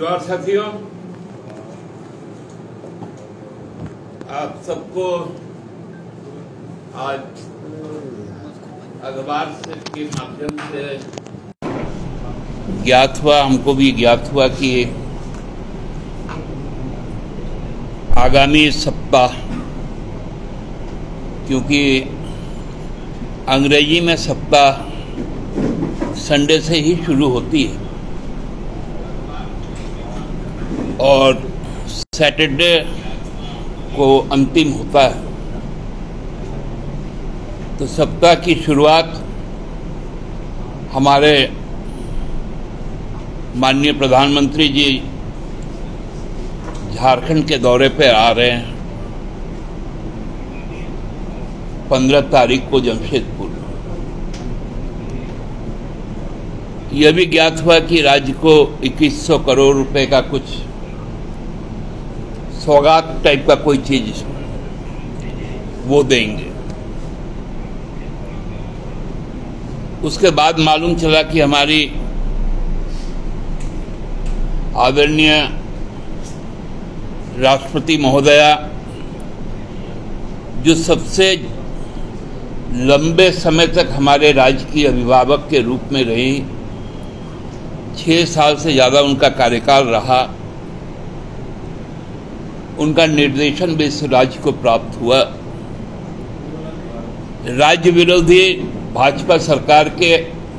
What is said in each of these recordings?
जोहार साथियों, आप सबको आज अखबार के माध्यम से ज्ञात हुआ, हमको भी ज्ञात हुआ कि आगामी सप्ताह, क्योंकि अंग्रेजी में सप्ताह संडे से ही शुरू होती है और सैटरडे को अंतिम होता है, तो सप्ताह की शुरुआत हमारे माननीय प्रधानमंत्री जी झारखंड के दौरे पर आ रहे हैं 15 तारीख को जमशेदपुर। यह भी ज्ञात हुआ कि राज्य को 2100 करोड़ रुपए का कुछ सौगात टाइप का कोई चीज वो देंगे। उसके बाद मालूम चला कि हमारी आदरणीय राष्ट्रपति महोदया, जो सबसे लंबे समय तक हमारे राज्य की अभिभावक के रूप में रही, 6 साल से ज़्यादा उनका कार्यकाल रहा, उनका निर्देशन भी इस राज्य को प्राप्त हुआ। राज्य विरोधी भाजपा सरकार के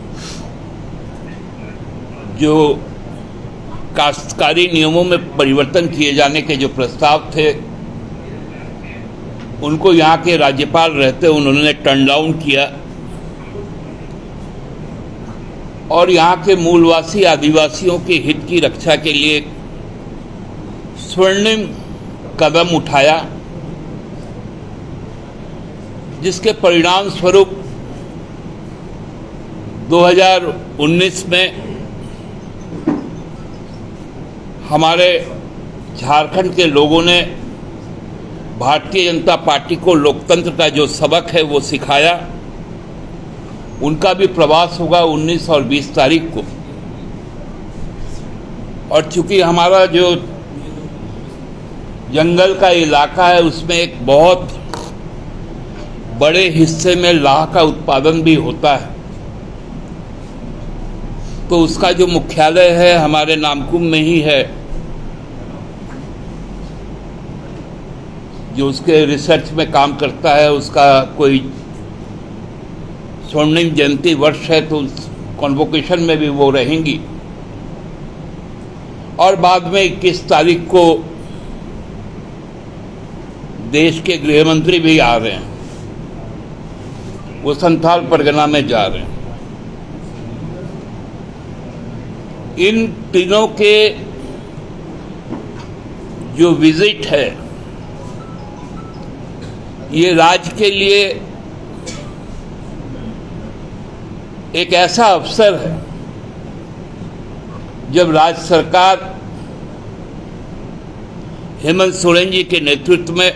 जो काश्तकारी नियमों में परिवर्तन किए जाने के जो प्रस्ताव थे, उनको यहाँ के राज्यपाल रहते उन्होंने टर्न डाउन किया और यहाँ के मूलवासी आदिवासियों के हित की रक्षा के लिए स्वर्णिम कदम उठाया, जिसके परिणाम स्वरूप 2019 में हमारे झारखंड के लोगों ने भारतीय जनता पार्टी को लोकतंत्र का जो सबक है वो सिखाया। उनका भी प्रवास होगा 19 और 20 तारीख को, और चूंकि हमारा जो जंगल का इलाका है उसमें एक बहुत बड़े हिस्से में लाह का उत्पादन भी होता है, तो उसका जो मुख्यालय है हमारे नामकुम में ही है। जो उसके रिसर्च में काम करता है, उसका कोई स्वर्णिम जयंती वर्ष है, तो उस कॉन्वोकेशन में भी वो रहेंगी। और बाद में 21 तारीख को देश के गृह मंत्री भी आ रहे हैं, वो संथाल परगना में जा रहे हैं। इन तीनों के जो विजिट है, ये राज्य के लिए एक ऐसा अवसर है जब राज्य सरकार हेमंत सोरेन जी के नेतृत्व में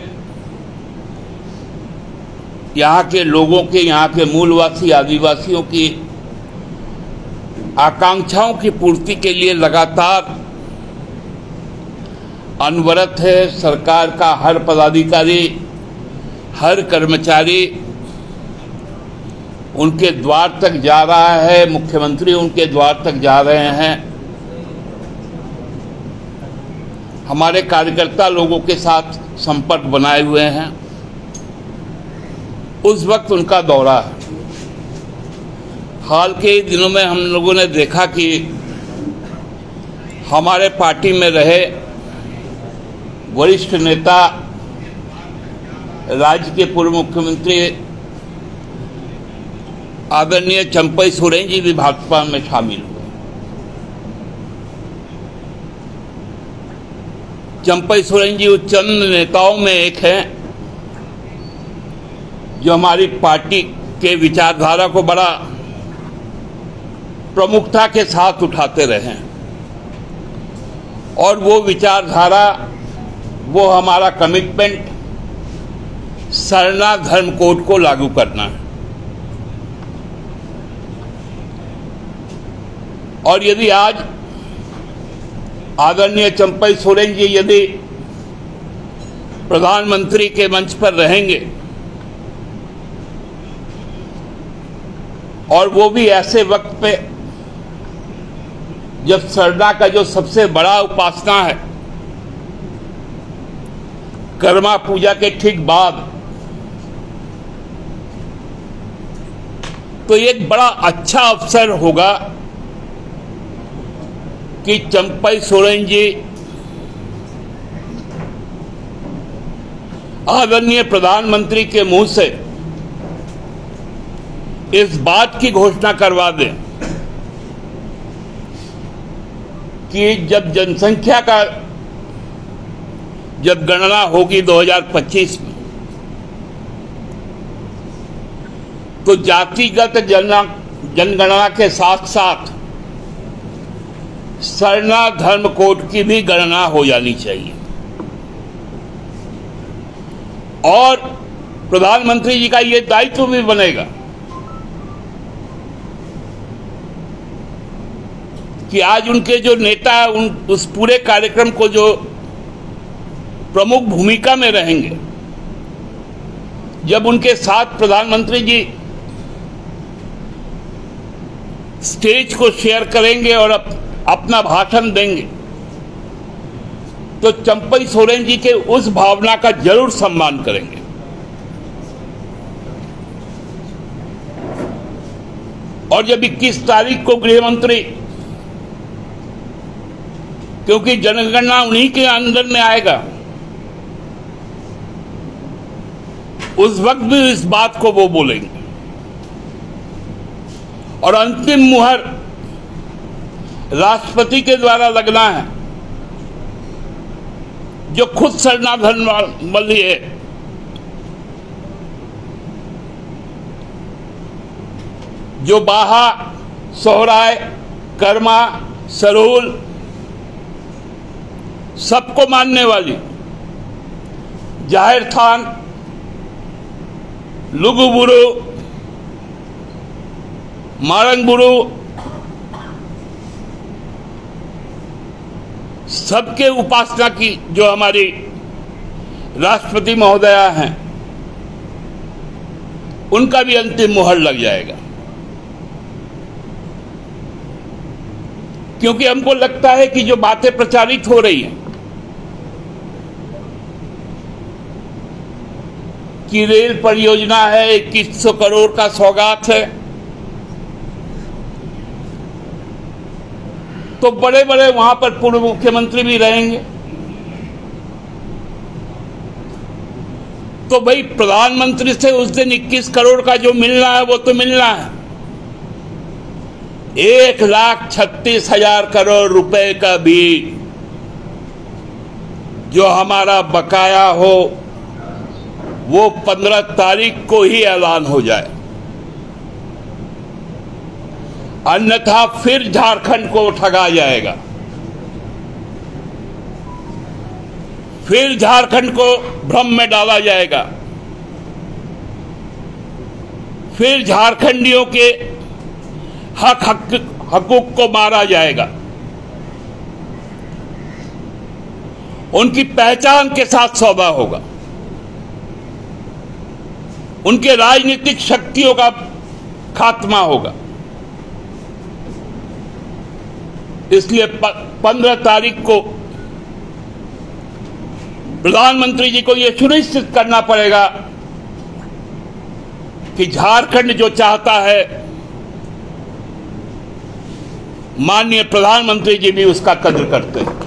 यहाँ के लोगों के, यहाँ के मूलवासी आदिवासियों की आकांक्षाओं की पूर्ति के लिए लगातार अनवरत है। सरकार का हर पदाधिकारी, हर कर्मचारी उनके द्वार तक जा रहा है, मुख्यमंत्री उनके द्वार तक जा रहे हैं। हमारे कार्यकर्ता लोगों के साथ संपर्क बनाए हुए हैं। उस वक्त उनका दौरा है। हाल के दिनों में हम लोगों ने देखा कि हमारे पार्टी में रहे वरिष्ठ नेता, राज्य के पूर्व मुख्यमंत्री आदरणीय चंपई सोरेन जी भी भाजपा में शामिल हुए। चंपई सोरेन जी उन चंद नेताओं में एक हैं जो हमारी पार्टी के विचारधारा को बड़ा प्रमुखता के साथ उठाते रहे, और वो विचारधारा, वो हमारा कमिटमेंट सरना धर्म कोड को लागू करना है। और यदि आज आदरणीय चंपई सोरेन जी यदि प्रधानमंत्री के मंच पर रहेंगे और वो भी ऐसे वक्त पे जब सरना का जो सबसे बड़ा उपासना है कर्मा पूजा के ठीक बाद, तो एक बड़ा अच्छा अवसर होगा कि चंपई सोरेन जी आदरणीय प्रधानमंत्री के मुंह से इस बात की घोषणा करवा दें कि जब जनसंख्या का जब गणना होगी 2025 में, तो जातिगत जनगणना के साथ साथ सरना धर्म कोड की भी गणना हो जानी चाहिए। और प्रधानमंत्री जी का ये दायित्व भी बनेगा कि आज उनके जो नेता उस पूरे कार्यक्रम को जो प्रमुख भूमिका में रहेंगे, जब उनके साथ प्रधानमंत्री जी स्टेज को शेयर करेंगे और अपना भाषण देंगे, तो चंपई सोरेन जी के उस भावना का जरूर सम्मान करेंगे। और जब 21 तारीख को गृह मंत्री, क्योंकि जनगणना उन्हीं के अंदर में आएगा, उस वक्त भी इस बात को वो बोलेंगे। और अंतिम मुहर राष्ट्रपति के द्वारा लगना है, जो खुद सरना धर्मावलंबी है, जो बाहा, सोहराय, कर्मा, सरूल सबको मानने वाली, जाहिर थान, लुगुबुरु, मारंगबुरु सबके उपासना की जो हमारी राष्ट्रपति महोदया हैं, उनका भी अंतिम मुहर लग जाएगा। क्योंकि हमको लगता है कि जो बातें प्रचारित हो रही हैं कि रेल परियोजना है, 2100 करोड़ का सौगात है, तो बड़े बड़े वहां पर पूर्व मुख्यमंत्री भी रहेंगे, तो भाई प्रधानमंत्री से उस दिन 21 करोड़ का जो मिलना है वो तो मिलना है। 1,36,000 करोड़ रुपए का भी जो हमारा बकाया हो वो 15 तारीख को ही ऐलान हो जाए, अन्यथा फिर झारखंड को ठगा जाएगा, फिर झारखंड को भ्रम में डाला जाएगा, फिर झारखंडियों के हकूक को मारा जाएगा, उनकी पहचान के साथ सौदा होगा, उनके राजनीतिक शक्तियों का खात्मा होगा। इसलिए 15 तारीख को प्रधानमंत्री जी को यह सुनिश्चित करना पड़ेगा कि झारखंड जो चाहता है, माननीय प्रधानमंत्री जी भी उसका कद्र करते हैं।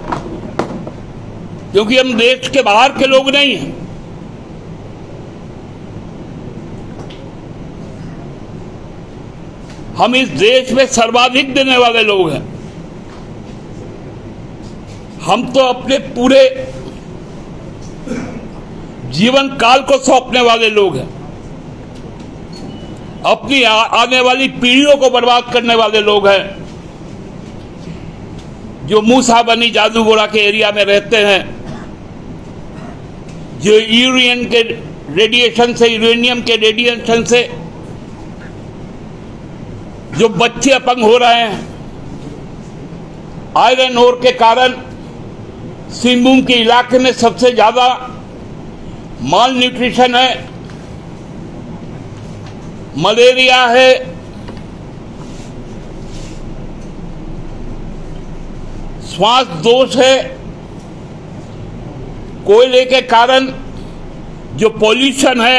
क्योंकि हम देश के बाहर के लोग नहीं हैं, हम इस देश में सर्वाधिक देने वाले लोग हैं। हम तो अपने पूरे जीवन काल को सौंपने वाले लोग हैं, अपनी आने वाली पीढ़ियों को बर्बाद करने वाले लोग हैं, जो मूसा बनी जादूगोड़ा के एरिया में रहते हैं, जो यूरेनियम के रेडिएशन से जो बच्चे अपंग हो रहे हैं, आयरन ओर के कारण सिंहभूम के इलाके में सबसे ज्यादा माल न्यूट्रिशन है, मलेरिया है, श्वास दोष है, कोयले के कारण जो पॉल्यूशन है,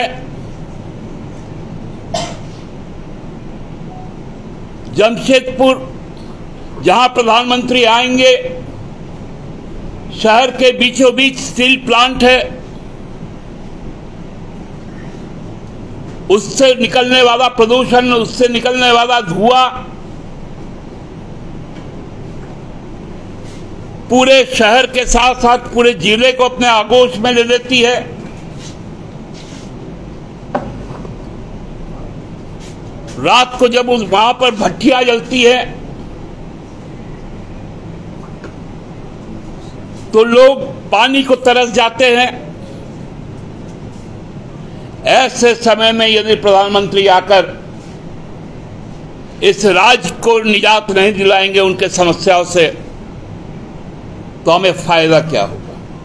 जमशेदपुर जहां प्रधानमंत्री आएंगे शहर के बीचों बीच स्टील प्लांट है, उससे निकलने वाला प्रदूषण, उससे निकलने वाला धुआं पूरे शहर के साथ साथ पूरे जिले को अपने आगोश में ले लेती है। रात को जब वहां पर भट्टियां जलती है तो लोग पानी को तरस जाते हैं। ऐसे समय में यदि प्रधानमंत्री आकर इस राज्य को निजात नहीं दिलाएंगे उनके समस्याओं से, तो हमें फायदा क्या होगा?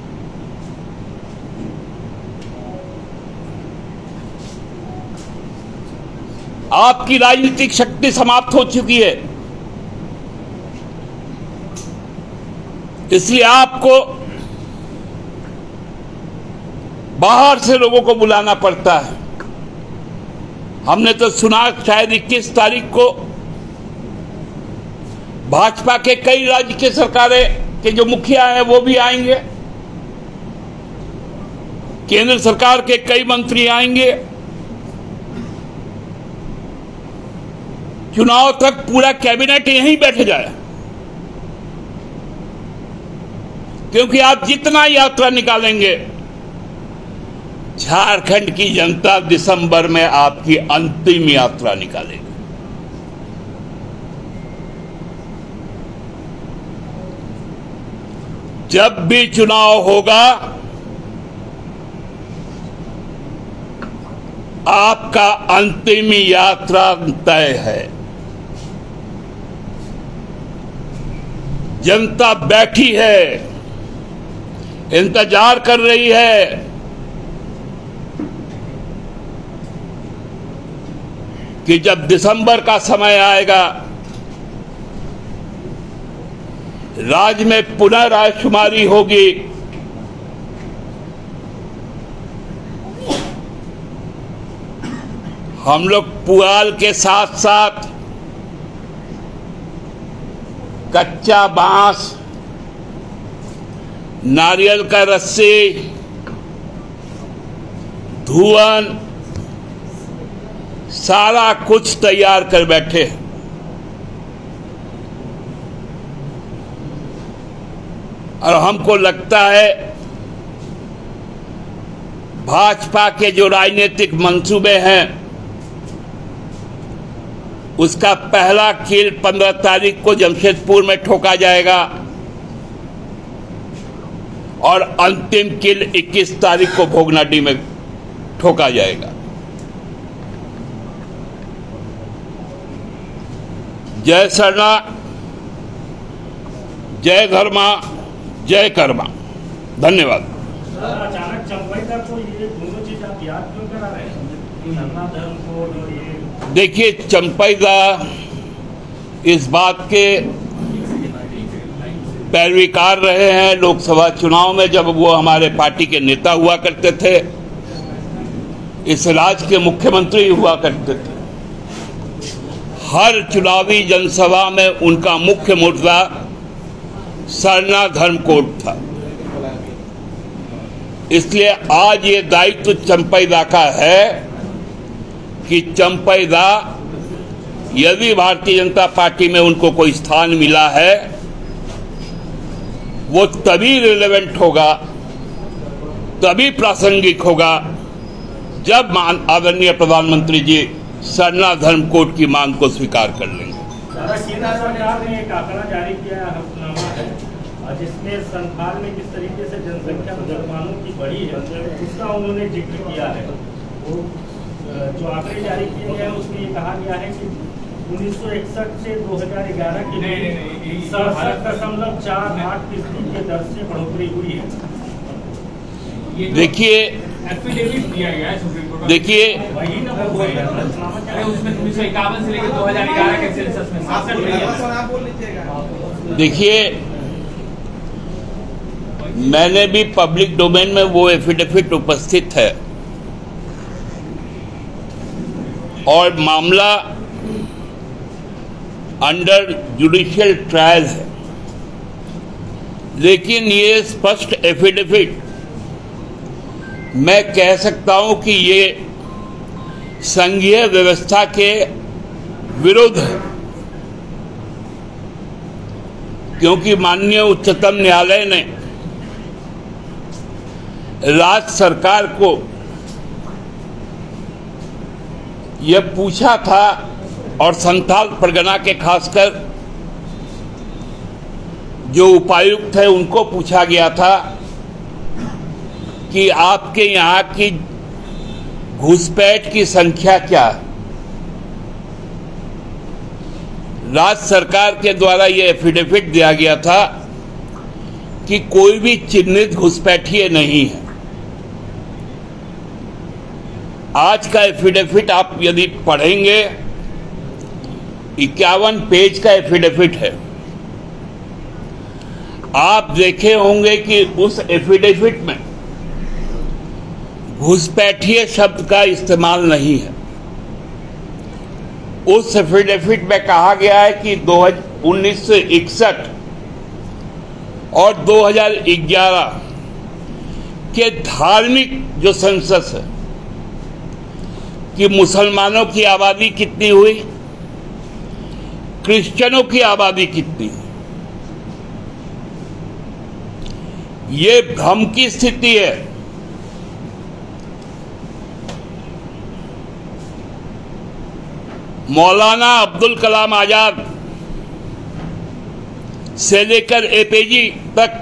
आपकी राजनीतिक शक्ति समाप्त हो चुकी है, इसलिए आपको बाहर से लोगों को बुलाना पड़ता है। हमने तो सुना शायद 21 तारीख को भाजपा के कई राज्य के सरकारें के जो मुखिया हैं वो भी आएंगे, केंद्र सरकार के कई मंत्री आएंगे। चुनाव तक पूरा कैबिनेट यहीं बैठ जाए, क्योंकि आप जितना यात्रा निकालेंगे झारखंड की जनता दिसंबर में आपकी अंतिम यात्रा निकालेगी। जब भी चुनाव होगा आपका अंतिम यात्रा तय है। जनता बैठी है, इंतजार कर रही है कि जब दिसंबर का समय आएगा, राज्य में पुनः राजशुमारी होगी, हम लोग पुआल के साथ साथ कच्चा बांस, नारियल का रस्सी, धुआं, सारा कुछ तैयार कर बैठे हैं। और हमको लगता है भाजपा के जो राजनीतिक मंसूबे हैं उसका पहला कील 15 तारीख को जमशेदपुर में ठोका जाएगा और अंतिम कील 21 तारीख को भोगनाडीह में ठोका जाएगा। जय सरना, जय धर्मा, जय कर्मा। धन्यवाद। अचानक चंपई का तो ये दोनों चीज आप याद क्यों करा रहे हैं? सरना धर्म कोड और ये देखिए, चंपईदा इस बात के पैरवीकार रहे हैं लोकसभा चुनाव में, जब वो हमारे पार्टी के नेता हुआ करते थे, इस राज्य के मुख्यमंत्री हुआ करते थे। हर चुनावी जनसभा में उनका मुख्य मुद्दा सरना धर्म कोड था। इसलिए आज ये दायित्व चंपईदा का है कि चंपईदा यदि भारतीय जनता पार्टी में उनको कोई स्थान मिला है वो तभी रिलेवेंट होगा, तभी प्रासंगिक होगा जब आदरणीय प्रधानमंत्री जी सरना धर्म कोड की मांग को स्वीकार कर लेंगे। केंद्र सरकार ने एक आंकड़ा जारी किया है जिसमें संथाल में किस तरीके से जनसंख्या मुसलमानों की बढ़ी है उसका उन्होंने जिक्र किया है। वो जो आंकड़े जारी किए गए हैं उसमें ये कहा गया है कि 1961 से 2011 के बीच 67.48% की दर से बढ़ोतरी हुई है। देखिए एफिडेविट दिया गया है सुप्रीम कोर्ट। देखिए वही ना वो उसमें 1951 से लेकर 2011 के सेंसस में 67। देखिए, मैंने भी पब्लिक डोमेन में वो एफिडेविट उपस्थित है और मामला अंडर जुडिशियल ट्रायल है, लेकिन ये स्पष्ट एफिडेविट मैं कह सकता हूं कि ये संघीय व्यवस्था के विरुद्ध है, क्योंकि माननीय उच्चतम न्यायालय ने राज्य सरकार को यह पूछा था और संथाल परगना के खासकर जो उपायुक्त है उनको पूछा गया था कि आपके यहाँ की घुसपैठ की संख्या क्या है। राज्य सरकार के द्वारा यह एफिडेविट दिया गया था कि कोई भी चिन्हित घुसपैठिए नहीं है। आज का एफिडेविट आप यदि पढ़ेंगे 51 पेज का एफिडेविट है। आप देखे होंगे कि उस एफिडेविट में घुसपैठिए शब्द का इस्तेमाल नहीं है। उस एफिडेविट में कहा गया है कि 1961 और 2011 के धार्मिक जो सेंसस है कि मुसलमानों की आबादी कितनी हुई, क्रिश्चियनों की आबादी कितनी, ये भ्रम की स्थिति है। मौलाना अब्दुल कलाम आजाद से लेकर एपीजे तक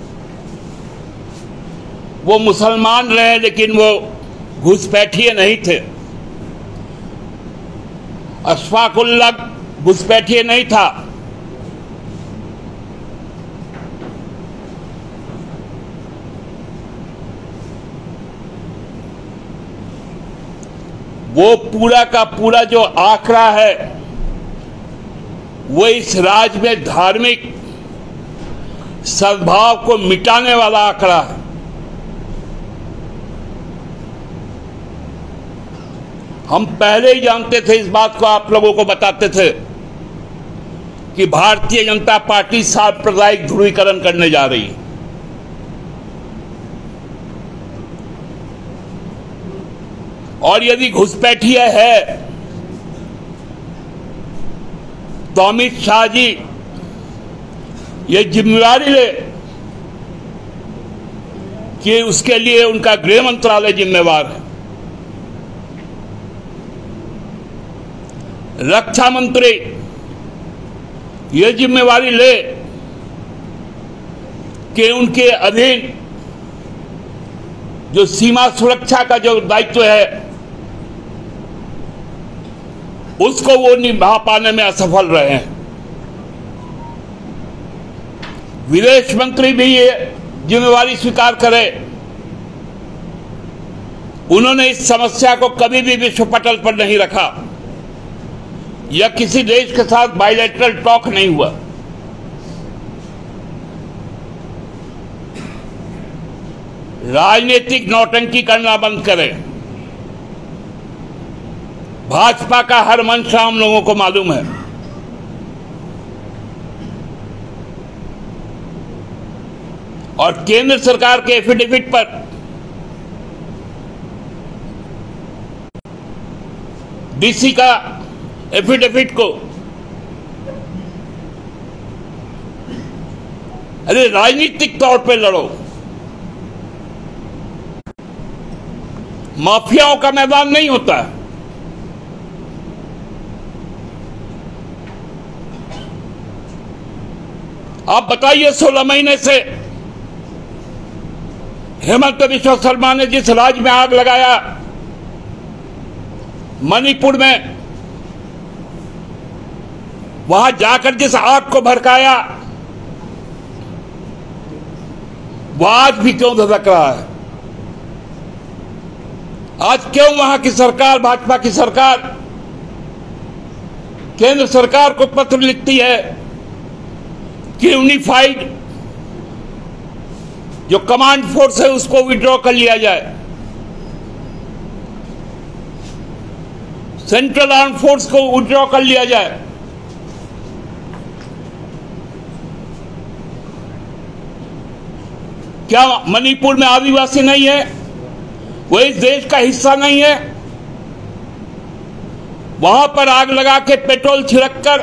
वो मुसलमान रहे, लेकिन वो घुसपैठिए नहीं थे। अशफाकुल्लाह घुसपैठिए नहीं था। वो पूरा का पूरा जो आंकड़ा है वो इस राज्य में धार्मिक सद्भाव को मिटाने वाला आंकड़ा है। हम पहले ही जानते थे, इस बात को आप लोगों को बताते थे कि भारतीय जनता पार्टी सांप्रदायिक ध्रुवीकरण करने जा रही है। और यदि घुसपैठिया है तो अमित शाह जी ये जिम्मेवारी ले कि उसके लिए उनका गृह मंत्रालय जिम्मेवार है। रक्षा मंत्री ये जिम्मेवारी ले कि उनके अधीन जो सीमा सुरक्षा का जो दायित्व है उसको वो निभा पाने में असफल रहे हैं। विदेश मंत्री भी ये जिम्मेवारी स्वीकार करे। उन्होंने इस समस्या को कभी भी विश्व पटल पर नहीं रखा या किसी देश के साथ बायलैटरल टॉक नहीं हुआ। राजनीतिक नौटंकी करना बंद करें। भाजपा का हर मंशा हम लोगों को मालूम है। और केंद्र सरकार के एफिडेविट पर डीसी का एफिडेविट को अरे राजनीतिक तौर पे लड़ो। माफियाओं का मैदान नहीं होता है। आप बताइए 16 महीने से हेमंत बिश्व शर्मा ने जिस राज्य में आग लगाया, मणिपुर में वहां जाकर जिस आग को भड़काया वो आज भी क्यों धधक रहा है? आज क्यों वहां की सरकार, भाजपा की सरकार, केंद्र सरकार को पत्र लिखती है कि यूनिफाइड जो कमांड फोर्स है उसको विड्रॉ कर लिया जाए, सेंट्रल आर्म फोर्स को विड्रॉ कर लिया जाए। क्या मणिपुर में आदिवासी नहीं है? वो इस देश का हिस्सा नहीं है? वहां पर आग लगा के पेट्रोल छिड़ककर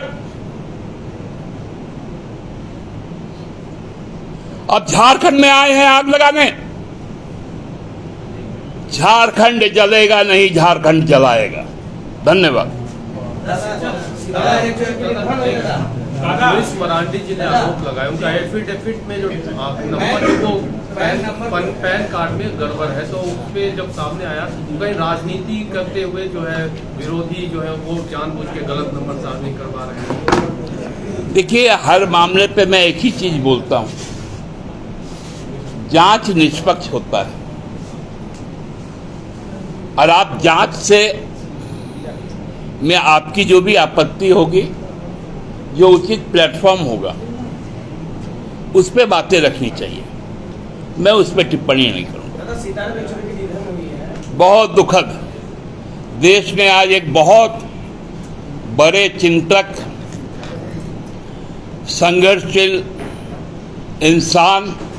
अब झारखंड में आए हैं आग लगाने। झारखंड जलेगा नहीं, झारखंड जलाएगा। धन्यवाद। लुइस मरांडी जी ने आरोप लगाया, उनका एफिडेविट में जो नंबर है वो पैन कार्ड में गड़बड़ है, तो उस पे जब सामने आया कहीं राजनीति करते हुए जो है विरोधी जो है वो जानबूझ के गलत नंबर सामने करवा रहे हैं। देखिए, हर मामले पे मैं एक ही चीज बोलता हूं, जांच निष्पक्ष होता है और आप जांच से में आपकी जो भी आपत्ति होगी, जो उचित प्लेटफॉर्म होगा, उस पे बातें रखनी चाहिए। मैं उस पे टिप्पणी नहीं करूंगा। बहुत दुखद, देश में आज एक बहुत बड़े चिंतक, संघर्षशील इंसान